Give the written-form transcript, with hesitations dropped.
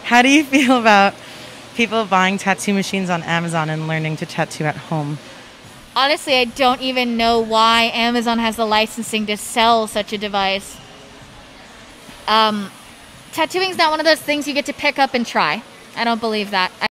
How do you feel about people buying tattoo machines on Amazon and learning to tattoo at home? Honestly, I don't even know why Amazon has the licensing to sell such a device. Tattooing is not one of those things you get to pick up and try. I don't believe that.